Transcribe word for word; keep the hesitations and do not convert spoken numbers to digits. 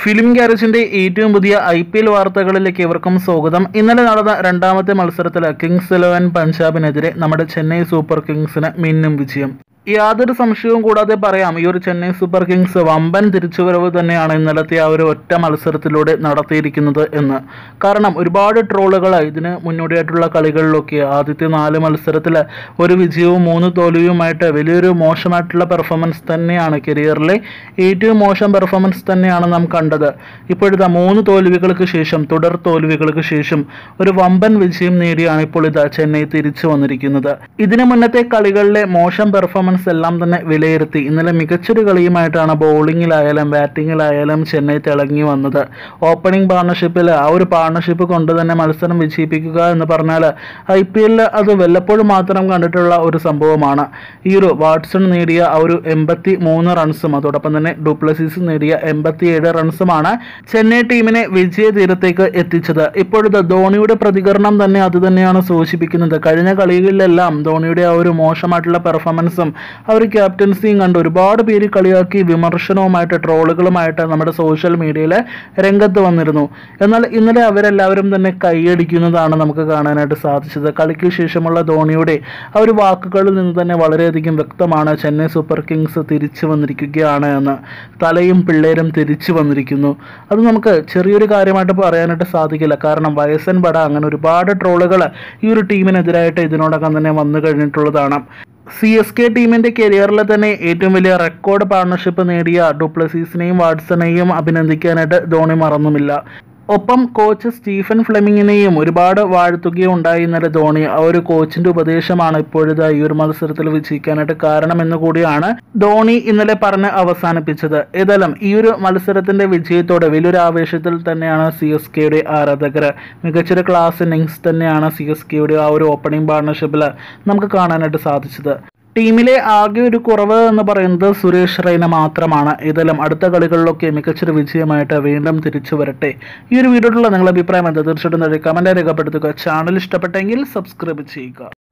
Film ഗ്യാരേജിന്റെ ഏറ്റവും പുതിയ I P L വാർത്തകളിലേക്ക് ഏവർക്കും സ്വാഗതം. ഇന്നലെ നടന്ന രണ്ടാമത്തെ മത്സരത്തിൽ കിങ്സ് ഇലവൻ പഞ്ചാബിനെതിരെ നമ്മുടെ ചെന്നൈ സൂപ്പർ കിങ്സിന് മിന്നും വിജയം. യാതൊരു സംശയവും കൂടാതെ പറയാം, ഈ ഒരു ചെന്നൈ സൂപ്പർ കിങ്സ് വമ്പൻ തിരിച്ചുവരവ് തന്നെയാണ് ഇന്നലത്തെ ആ ഒരു ഒറ്റ മത്സരത്തിലൂടെ നടത്തിയിരിക്കുന്നത് എന്ന്. കാരണം ഒരുപാട് ട്രോളുകൾ ഇതിന് മുന്നോടിയായിട്ടുള്ള കളികളിലൊക്കെ ആദ്യത്തെ നാല് മത്സരത്തിൽ ഒരു വിജയവും മൂന്ന് തോൽവിയുമായിട്ട് വലിയൊരു മോശമായിട്ടുള്ള പെർഫോമൻസ് തന്നെയാണ്, കരിയറിലെ ഏറ്റവും മോശം പെർഫോമൻസ് തന്നെയാണ് നാം കണ്ടത്. ഇപ്പോഴത്തെ മൂന്ന് തോൽവികൾക്ക് ശേഷം തുടർ തോൽവികൾക്ക് ശേഷം ഒരു വമ്പൻ വിജയം നേടിയാണ് ഇപ്പോൾ ഇതാ ചെന്നൈ തിരിച്ചു വന്നിരിക്കുന്നത്. ഇതിനു മുന്നത്തെ കളികളിലെ മോശം പെർഫോമൻസ് എല്ലാം തന്നെ വിലയിരുത്തി ഇന്നലെ മികച്ചൊരു കളിയുമായിട്ടാണ് ബോളിങ്ങിലായാലും ബാറ്റിങ്ങിലായാലും ചെന്നൈ തിളങ്ങി വന്നത്. ഓപ്പണിംഗ് പാർട്ണർഷിപ്പിൽ ആ ഒരു പാർട്ണർഷിപ്പ് കൊണ്ട് തന്നെ മത്സരം വിജയിപ്പിക്കുക എന്ന് പറഞ്ഞാൽ ഐ പി എല്ലിൽ അത് വല്ലപ്പോഴും മാത്രം കണ്ടിട്ടുള്ള ഒരു സംഭവമാണ്. ഈ ഒരു വാട്സൺ നേടിയ ആ ഒരു എൺപത്തി മൂന്ന് റൺസും അതോടൊപ്പം തന്നെ ഡുപ്ലസീസ് നേടിയ എൺപത്തിയേഴ് റൺസുമാണ് ചെന്നൈ ടീമിനെ വിജയ തീരത്തേക്ക് എത്തിച്ചത്. ഇപ്പോഴത്തെ ധോണിയുടെ പ്രതികരണം തന്നെ അത് തന്നെയാണ് സൂചിപ്പിക്കുന്നത്. കഴിഞ്ഞ കളികളിലെല്ലാം ധോണിയുടെ ആ ഒരു മോശമായിട്ടുള്ള പെർഫോമൻസും ആ ഒരു ക്യാപ്റ്റൻസിയും കണ്ട് ഒരുപാട് പേര് കളിയാക്കി വിമർശനവുമായിട്ട് ട്രോളുകളുമായിട്ട് നമ്മുടെ സോഷ്യൽ മീഡിയയിൽ രംഗത്ത് വന്നിരുന്നു. എന്നാൽ ഇന്നലെ അവരെല്ലാവരും തന്നെ കൈയടിക്കുന്നതാണ് നമുക്ക് കാണാനായിട്ട് സാധിച്ചത്. കളിക്ക് ശേഷമുള്ള ധോണിയുടെ ആ ഒരു വാക്കുകളിൽ നിന്ന് തന്നെ വളരെയധികം വ്യക്തമാണ് ചെന്നൈ സൂപ്പർ കിങ്സ് തിരിച്ചു വന്നിരിക്കുകയാണ് എന്ന്. തലയും പിള്ളേരും തിരിച്ചു വന്നിരിക്കുന്നു. അത് നമുക്ക് ചെറിയൊരു കാര്യമായിട്ട് പറയാനായിട്ട് സാധിക്കില്ല. കാരണം വയസ്സൻ പട അങ്ങനെ ഒരുപാട് ട്രോളുകൾ ഈ ഒരു ടീമിനെതിരായിട്ട് ഇതിനോടകം തന്നെ വന്നു കഴിഞ്ഞിട്ടുള്ളതാണ്. സി എസ് കെ ടീമിന്റെ കരിയറിൽ തന്നെ ഏറ്റവും വലിയ റെക്കോർഡ് പാർട്ണർഷിപ്പ് നേടിയ ഡുപ്ലസീസിനെയും വാട്സണെയും അഭിനന്ദിക്കാനായിട്ട് ധോണി മറന്നുമില്ല. ഒപ്പം കോച്ച് സ്റ്റീഫൻ ഫ്ലെമിങ്ങിനെയും ഒരുപാട് വാഴ്ത്തുകയുണ്ടായി ഇന്നലെ ധോണി. ആ ഒരു കോച്ചിന്റെ ഉപദേശമാണ് ഇപ്പോഴത്തെ ഈ ഒരു മത്സരത്തിൽ വിജയിക്കാനായിട്ട് കാരണമെന്ന് കൂടിയാണ് ധോണി ഇന്നലെ പറഞ്ഞ് അവസാനിപ്പിച്ചത്. ഏതായാലും ഈ ഒരു മത്സരത്തിന്റെ വിജയത്തോടെ വലിയൊരു ആവേശത്തിൽ തന്നെയാണ് സി എസ് കെയുടെ ആരാധകർ. മികച്ചൊരു ക്ലാസ് ഇന്നിങ്സ് തന്നെയാണ് സി എസ് കെയുടെ ആ ഒരു ഓപ്പണിംഗ് പാർട്ണർഷിപ്പിൽ നമുക്ക് കാണാനായിട്ട് സാധിച്ചത്. ടീമിലെ ആകെ ഒരു കുറവ് എന്ന് പറയുന്നത് സുരേഷ് റെയ്ന മാത്രമാണ്. ഏതായാലും അടുത്ത കളികളിലൊക്കെ മികച്ചൊരു വിജയമായിട്ട് വീണ്ടും തിരിച്ചു വരട്ടെ. ഈ ഒരു വീഡിയോയിലുള്ള നിങ്ങളുടെ അഭിപ്രായം എന്താ തീർച്ചയായിട്ടും കമന്റ് രേഖപ്പെടുത്തുക. ചാനൽ ഇഷ്ടപ്പെട്ടെങ്കിൽ സബ്സ്ക്രൈബ് ചെയ്യുക.